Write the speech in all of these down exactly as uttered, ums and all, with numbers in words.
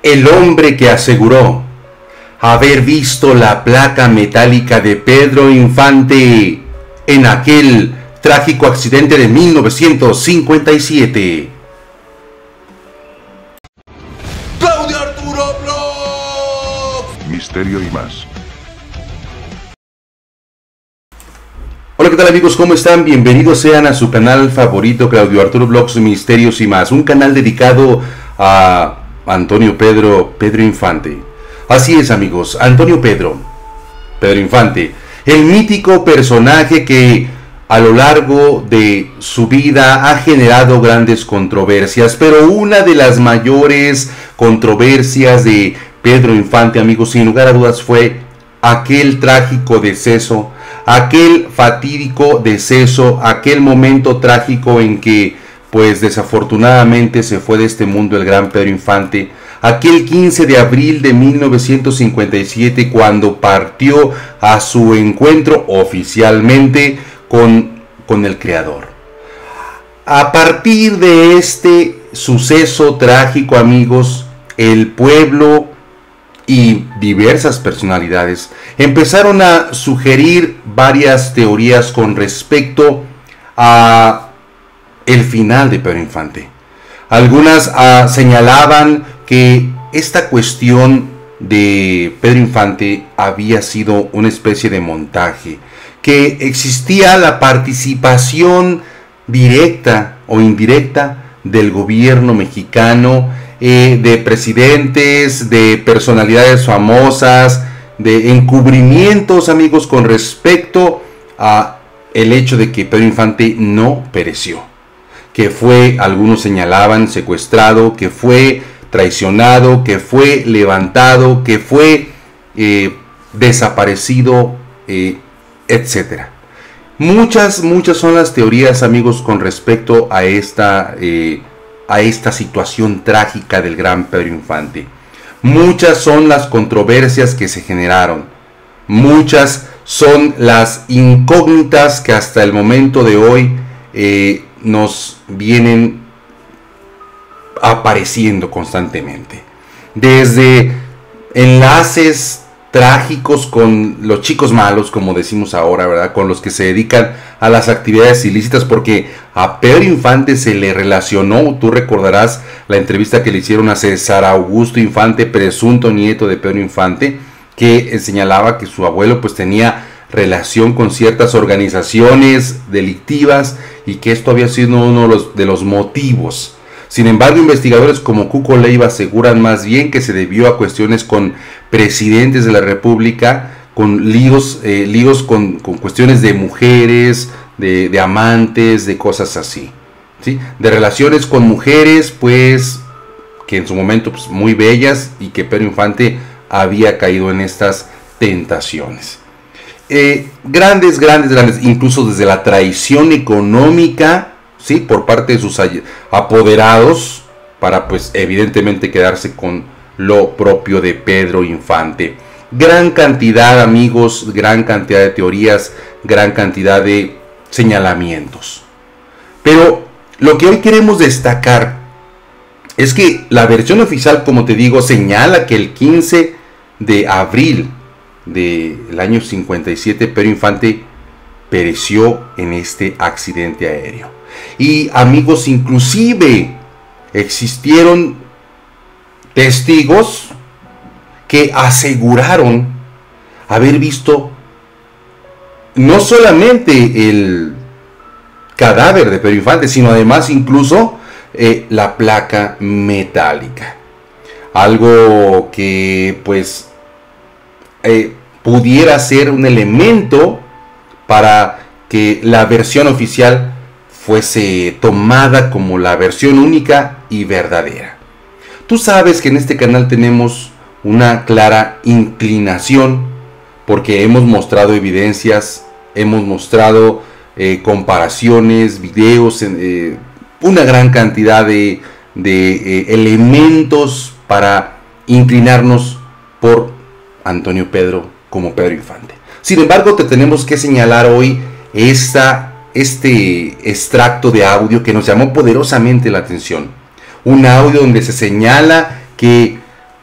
el hombre que aseguró haber visto la placa metálica de Pedro Infante en aquel trágico accidente de mil novecientos cincuenta y siete. Claudio Arturo Vlogs. Misterio y más. Hola, ¿qué tal amigos? ¿Cómo están? Bienvenidos sean a su canal favorito, Claudio Arturo Vlogs, Misterios y más. Un canal dedicado a Antonio Pedro, Pedro Infante. Así es amigos, Antonio Pedro, Pedro Infante. El mítico personaje que a lo largo de su vida ha generado grandes controversias. Pero una de las mayores controversias de Pedro Infante, amigos, sin lugar a dudas fue aquel trágico deceso. Aquel fatídico deceso, aquel momento trágico en que, pues desafortunadamente se fue de este mundo el gran Pedro Infante, aquel quince de abril de mil novecientos cincuenta y siete, cuando partió a su encuentro oficialmente con, con el Creador. A partir de este suceso trágico, amigos, el pueblo y diversas personalidades empezaron a sugerir varias teorías con respecto a el final de Pedro Infante. Algunas uh, señalaban que esta cuestión de Pedro Infante había sido una especie de montaje, que existía la participación directa o indirecta del gobierno mexicano, Eh, de presidentes, de personalidades famosas, de encubrimientos, amigos, con respecto a el hecho de que Pedro Infante no pereció, que fue, algunos señalaban, secuestrado, que fue traicionado, que fue levantado, que fue eh, desaparecido, eh, etcétera. Muchas, muchas son las teorías, amigos, con respecto a esta eh, a esta situación trágica del gran Pedro Infante. Muchas son las controversias que se generaron. Muchas son las incógnitas que hasta el momento de hoy eh, nos vienen apareciendo constantemente. Desde enlaces trágicos con los chicos malos, como decimos ahora, ¿verdad? Con los que se dedican a las actividades ilícitas, porque a Pedro Infante se le relacionó, tú recordarás la entrevista que le hicieron a César Augusto Infante, presunto nieto de Pedro Infante, que señalaba que su abuelo pues tenía relación con ciertas organizaciones delictivas y que esto había sido uno de los, de los motivos. Sin embargo, investigadores como Cuco Leiva aseguran más bien que se debió a cuestiones con presidentes de la República, con líos, eh, líos con, con cuestiones de mujeres, de, de amantes, de cosas así, ¿sí? De relaciones con mujeres, pues, que en su momento pues, muy bellas, y que Pedro Infante había caído en estas tentaciones. Eh, grandes, grandes, grandes, incluso desde la traición económica, ¿sí? Por parte de sus apoderados, para pues evidentemente quedarse con lo propio de Pedro Infante. Gran cantidad, amigos, gran cantidad de teorías, gran cantidad de señalamientos. Pero lo que hoy queremos destacar es que la versión oficial, como te digo, señala que el quince de abril del año cincuenta y siete Pedro Infante pereció en este accidente aéreo. Y amigos, inclusive existieron testigos que aseguraron haber visto no solamente el cadáver de Pedro Infante, sino además incluso eh, la placa metálica. Algo que pues eh, pudiera ser un elemento para que la versión oficial fuese tomada como la versión única y verdadera. Tú sabes que en este canal tenemos una clara inclinación, porque hemos mostrado evidencias, hemos mostrado eh, comparaciones, videos, eh, una gran cantidad de, de eh, elementos para inclinarnos por Antonio Pedro como Pedro Infante. Sin embargo, te tenemos que señalar hoy esta este extracto de audio que nos llamó poderosamente la atención. Un audio donde se señala que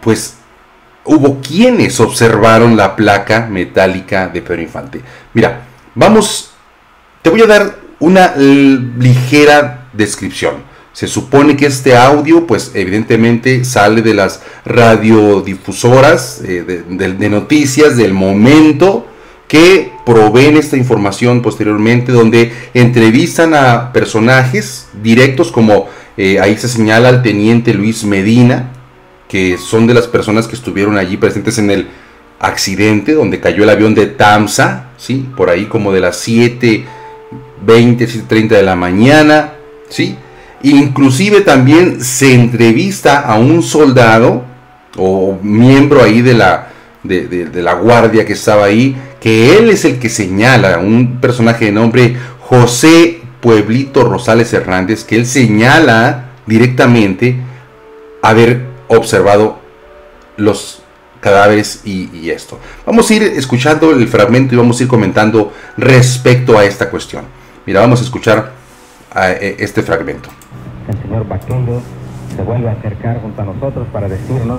pues hubo quienes observaron la placa metálica de Pedro Infante. Mira, vamos, te voy a dar una ligera descripción. Se supone que este audio, pues evidentemente sale de las radiodifusoras eh, de, de, de noticias del momento, que proveen esta información posteriormente, donde entrevistan a personajes directos, como eh, ahí se señala al teniente Luis Medina, que son de las personas que estuvieron allí presentes en el accidente donde cayó el avión de TAMSA, ¿sí? Por ahí como de las siete veinte, siete treinta de la mañana, ¿sí? Inclusive también se entrevista a un soldado o miembro ahí de la, de, de, de la guardia que estaba ahí, que él es el que señala, un personaje de nombre José Pueblito Rosales Hernández, que él señala directamente haber observado los cadáveres y, y esto. Vamos a ir escuchando el fragmento y vamos a ir comentando respecto a esta cuestión. Mira, vamos a escuchar a, a este fragmento. El señor Vaqueiro se vuelve a acercar junto a nosotros para decirnos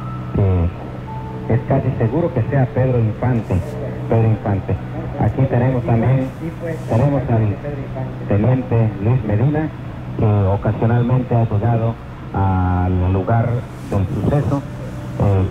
que es casi seguro que sea Pedro Infante. Pedro Infante. Aquí tenemos también tenemos al teniente Luis Medina, que ocasionalmente ha llegado al lugar del suceso, eh,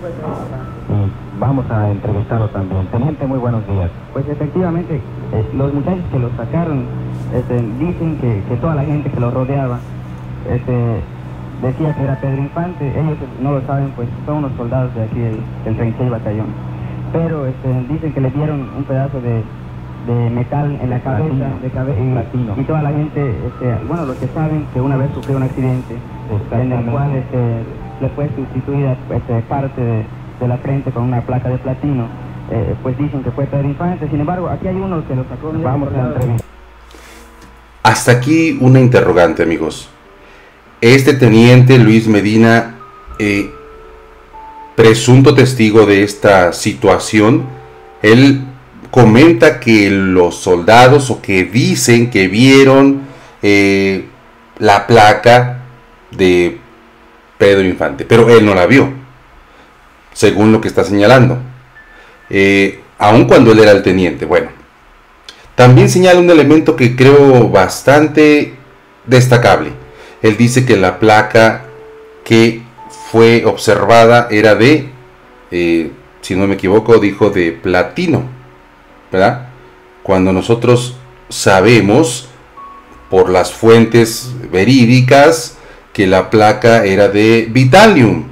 y vamos a entrevistarlo también. Teniente, muy buenos días. Pues efectivamente, eh, los muchachos que lo sacaron este, dicen que, que toda la gente que lo rodeaba este, decía que era Pedro Infante. Ellos no lo saben, pues son unos soldados de aquí del, del treinta y seis Batallón. Pero este, dicen que le dieron un pedazo de, de metal en la cabeza, platino, de cabe y, y toda la gente, este, bueno, los que saben que una vez sufrió un accidente en el cual este, le fue sustituida este, parte de, de la frente con una placa de platino, eh, pues dicen que fue Pedro Infante. Sin embargo, aquí hay uno que lo sacó. Vamos a entrevistar. Hasta aquí una interrogante, amigos. Este teniente Luis Medina, eh, presunto testigo de esta situación, él comenta que los soldados, o que dicen que vieron eh, la placa de Pedro Infante, pero él no la vio, según lo que está señalando, eh, aun cuando él era el teniente. Bueno, también señala un elemento que creo bastante destacable. Él dice que la placa que fue observada era de, eh, si no me equivoco, dijo de platino, ¿verdad? Cuando nosotros sabemos por las fuentes verídicas que la placa era de vitalium,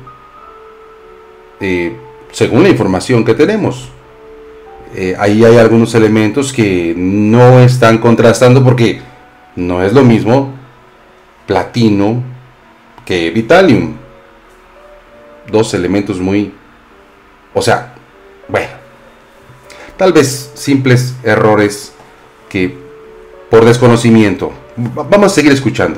eh, según la información que tenemos. Eh, ahí hay algunos elementos que no están contrastando, porque no es lo mismo platino que vitalium. Dos elementos muy, o sea, bueno, tal vez simples errores que por desconocimiento. Vamos a seguir escuchando.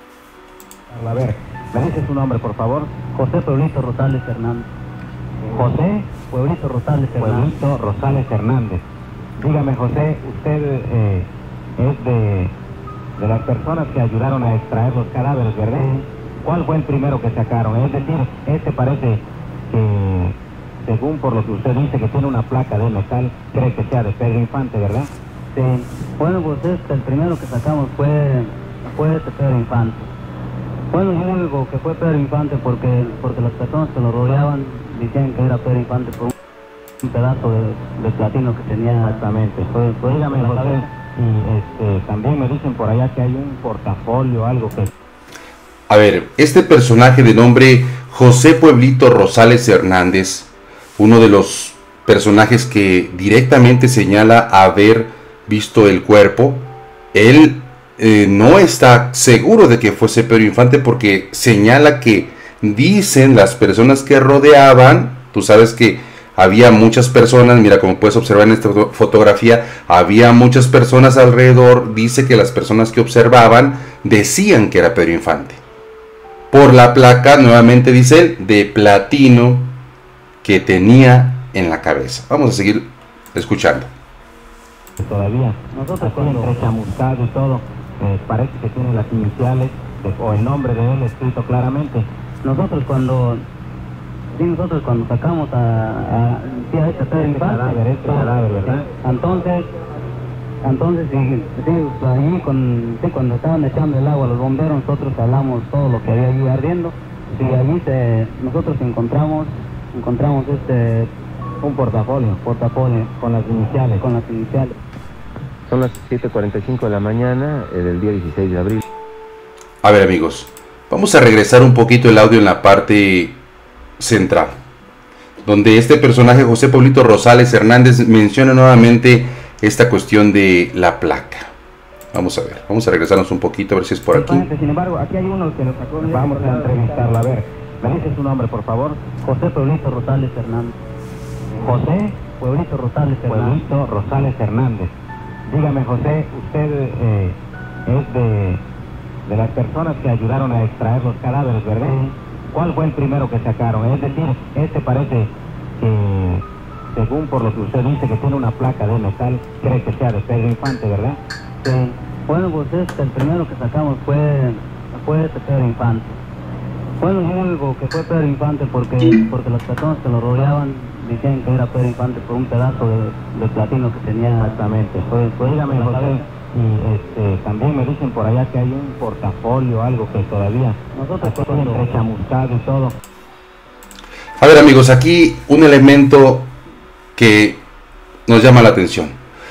A ver, ¿me dice su nombre, por favor? José Pueblito Rosales Hernández. José Pueblito Rosales Hernández. Pueblito Rosales Hernández. Dígame, José, usted eh, es de, de las personas que ayudaron a extraer los cadáveres, ¿verdad? Sí. ¿Cuál fue el primero que sacaron? Es decir, este parece que, según por lo que usted dice, que tiene una placa de metal, cree que sea de Pedro Infante, ¿verdad? Sí. Bueno, pues este, el primero que sacamos fue, fue este Pedro Infante. Bueno, yo digo que fue Pedro Infante porque, porque las personas que lo rodeaban decían que era Pedro Infante por un pedazo de, de platino que tenía. Exactamente. Pues, pues dígame, José, y este, también me dicen por allá que hay un portafolio, algo que... A ver, este personaje de nombre José Pueblito Rosales Hernández, uno de los personajes que directamente señala haber visto el cuerpo, él eh, no está seguro de que fuese Pedro Infante, porque señala que dicen las personas que rodeaban, tú sabes que había muchas personas, mira, como puedes observar en esta fotografía, había muchas personas alrededor. Dice que las personas que observaban decían que era Pedro Infante, por la placa, nuevamente dice él, de platino que tenía en la cabeza. Vamos a seguir escuchando. Todavía, nosotros con entre chamuscado y todo, eh, parece que tiene las iniciales de, o el nombre de él escrito claramente. Nosotros cuando Sí, nosotros cuando sacamos a, a, sí, a este Pedro Infante, cadáver, este cadáver, ¿verdad? Entonces, entonces sí, sí, ahí con, sí, cuando estaban echando el agua a los bomberos, nosotros hablamos todo lo que había allí ardiendo. Sí, allí se, nosotros encontramos, encontramos este, Un portafolio, portafolio con las iniciales. con las iniciales. Son las siete cuarenta y cinco de la mañana eh, del día dieciséis de abril. A ver, amigos, vamos a regresar un poquito el audio en la parte central, donde este personaje, José Pablito Rosales Hernández, menciona nuevamente esta cuestión de la placa. Vamos a ver, vamos a regresarnos un poquito a ver si es por aquí. Sin embargo, aquí hay uno que lo sacó. Vamos a entrevistarla, a ver. ¿Me dice su nombre, por favor? José Pablito Rosales Hernández. José Pueblito Rosales Hernández. Pueblito Rosales Hernández. Dígame, José, usted eh, es de, de las personas que ayudaron a extraer los cadáveres, ¿verdad? Sí. ¿Cuál fue el primero que sacaron? Es decir, este parece que, según por lo que usted dice, que tiene una placa de metal, cree que sea de Pedro Infante, ¿verdad? Sí. Bueno, pues este, el primero que sacamos fue, fue este Pedro Infante. Bueno, yo digo que fue Pedro Infante porque, porque las personas que lo rodeaban decían que era Pedro Infante por un pedazo de, de platino que tenía. Exactamente. Pues, pues, Dígame, en la José, cabeza. y este, también me dicen por allá que hay un portafolio, algo que todavía Nosotros está cuando- entre chamuscado y todo. A ver, amigos, aquí un elemento que nos llama la atención.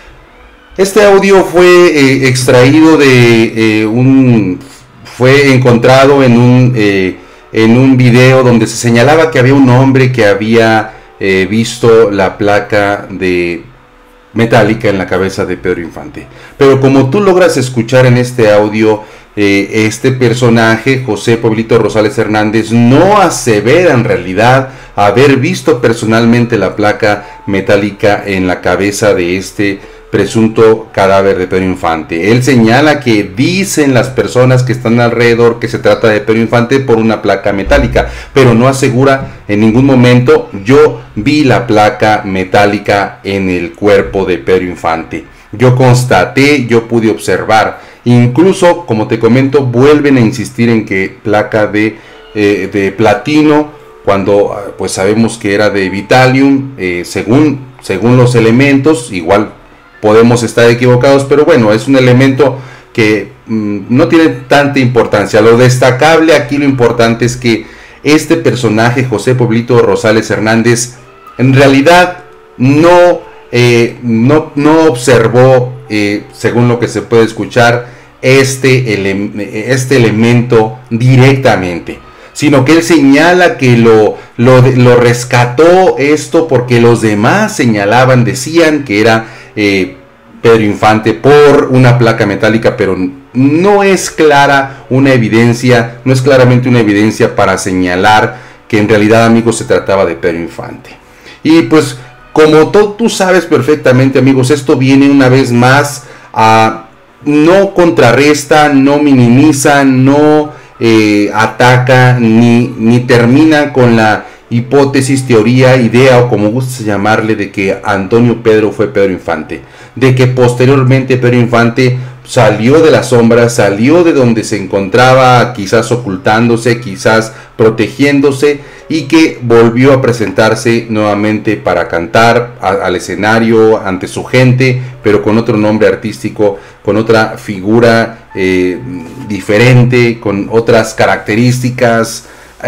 Este audio fue eh, extraído de eh, un... fue encontrado en un, eh, en un video donde se señalaba que había un hombre que había eh, visto la placa de metálica en la cabeza de Pedro Infante. Pero como tú logras escuchar en este audio, eh, este personaje, José Pablito Rosales Hernández, no asevera en realidad haber visto personalmente la placa metálica en la cabeza de este presunto cadáver de Pedro Infante. Él señala que dicen las personas que están alrededor que se trata de Pedro Infante por una placa metálica, pero no asegura en ningún momento: yo vi la placa metálica en el cuerpo de Pedro Infante, yo constaté, yo pude observar. Incluso, como te comento, vuelven a insistir en que placa de, eh, de platino, cuando pues sabemos que era de Vitalium, eh, según, según los elementos. Igual podemos estar equivocados, pero bueno, es un elemento que mmm, no tiene tanta importancia. Lo destacable aquí, lo importante es que este personaje, José Pablito Rosales Hernández, en realidad no, eh, no, no observó, eh, según lo que se puede escuchar, este, ele este elemento directamente, sino que él señala que lo, lo, lo rescató esto porque los demás señalaban, decían que era eh, Pedro Infante por una placa metálica, pero no es clara una evidencia, no es claramente una evidencia para señalar que en realidad, amigos, se trataba de Pedro Infante. Y pues, como tú, tú sabes perfectamente, amigos, esto viene una vez más a no contrarresta, no minimiza, no eh, ataca, ni, ni termina con la hipótesis, teoría, idea o como gustes llamarle, de que Antonio Pedro fue Pedro Infante, de que posteriormente Pedro Infante salió de la sombra, salió de donde se encontraba, quizás ocultándose, quizás protegiéndose, y que volvió a presentarse nuevamente para cantar a, al escenario ante su gente, pero con otro nombre artístico, con otra figura eh, diferente, con otras características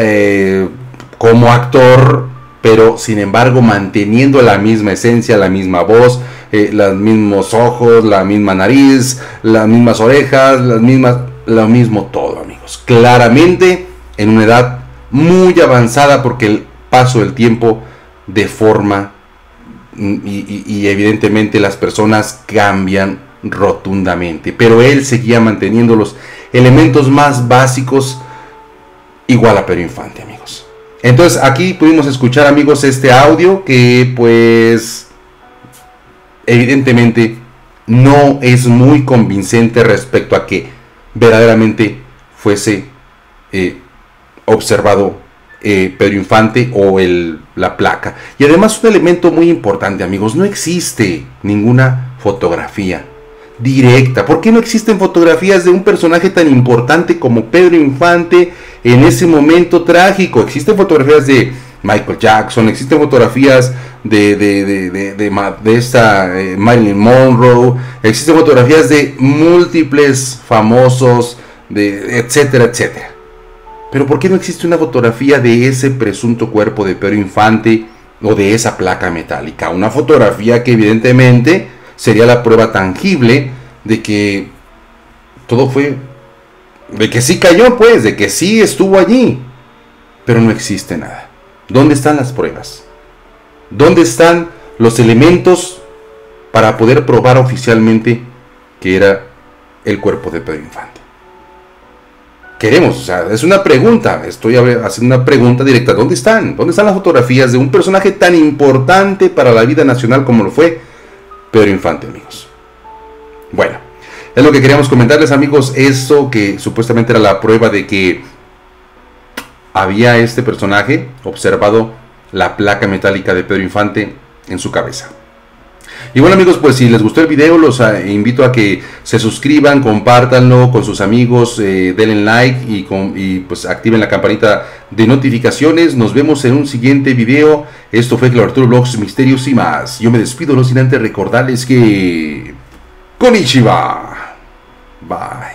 eh, como actor, pero sin embargo manteniendo la misma esencia, la misma voz, eh, los mismos ojos, la misma nariz, las mismas orejas, las mismas, lo mismo todo, amigos. Claramente en una edad muy avanzada, porque el paso del tiempo deforma y, y, y evidentemente las personas cambian rotundamente, pero él seguía manteniendo los elementos más básicos igual a Pedro Infante, amigos. Entonces aquí pudimos escuchar, amigos, este audio que pues evidentemente no es muy convincente respecto a que verdaderamente fuese eh, observado eh, Pedro Infante o el, la placa. Y además un elemento muy importante, amigos: no existe ninguna fotografía directa. ¿Por qué no existen fotografías de un personaje tan importante como Pedro Infante en ese momento trágico? Existen fotografías de Michael Jackson, existen fotografías de, de, de, de, de, de esta eh, Marilyn Monroe, existen fotografías de múltiples famosos, de, etcétera, etcétera. Pero ¿por qué no existe una fotografía de ese presunto cuerpo de Pedro Infante o de esa placa metálica? Una fotografía que evidentemente sería la prueba tangible de que todo fue, de que sí cayó, pues, de que sí estuvo allí. Pero no existe nada. ¿Dónde están las pruebas? ¿Dónde están los elementos para poder probar oficialmente que era el cuerpo de Pedro Infante? Queremos, o sea, es una pregunta, estoy haciendo una pregunta directa. ¿Dónde están? ¿Dónde están las fotografías de un personaje tan importante para la vida nacional como lo fue Pedro Infante, amigos? Bueno, es lo que queríamos comentarles, amigos, eso que supuestamente era la prueba de que había este personaje observado la placa metálica de Pedro Infante en su cabeza. Y bueno, amigos, pues si les gustó el video, los uh, invito a que se suscriban, compártanlo con sus amigos, eh, denle like y, con, y pues activen la campanita de notificaciones. Nos vemos en un siguiente video. Esto fue Claudio Arturo Vlogs, Misterios y más. Yo me despido, no sin antes recordarles que... Konnichiwa. Bye.